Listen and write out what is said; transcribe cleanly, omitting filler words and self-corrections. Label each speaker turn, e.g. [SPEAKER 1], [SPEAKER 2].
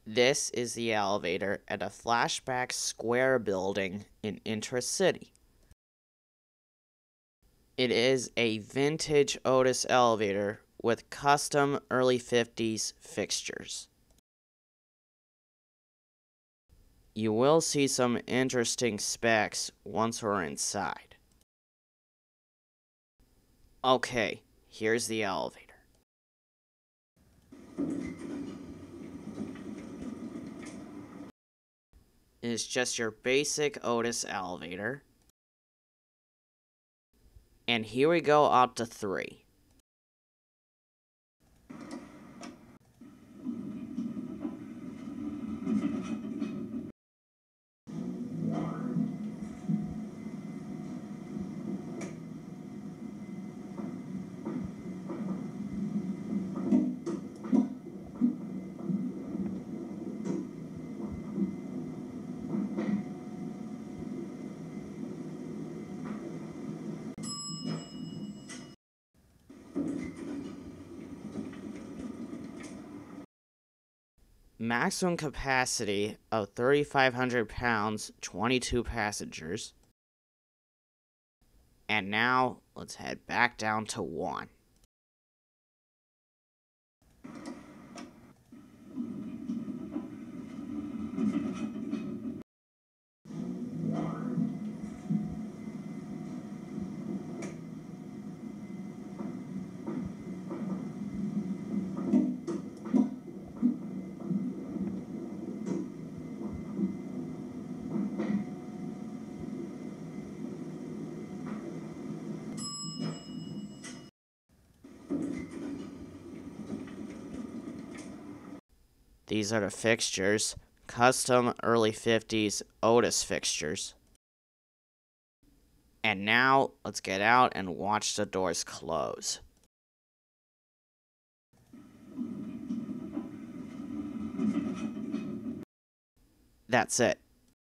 [SPEAKER 1] This is the elevator at a Flashback Square building in Intra-City. It is a vintage Otis elevator with custom early 50s fixtures. You will see some interesting specs once we're inside. Okay, here's the elevator. It's just your basic Otis elevator. And here we go up to 3. Maximum capacity of 3,500 pounds, 22 passengers. And now, let's head back down to 1. These are the fixtures, custom early 50s Otis fixtures. And now, let's get out and watch the doors close. That's it.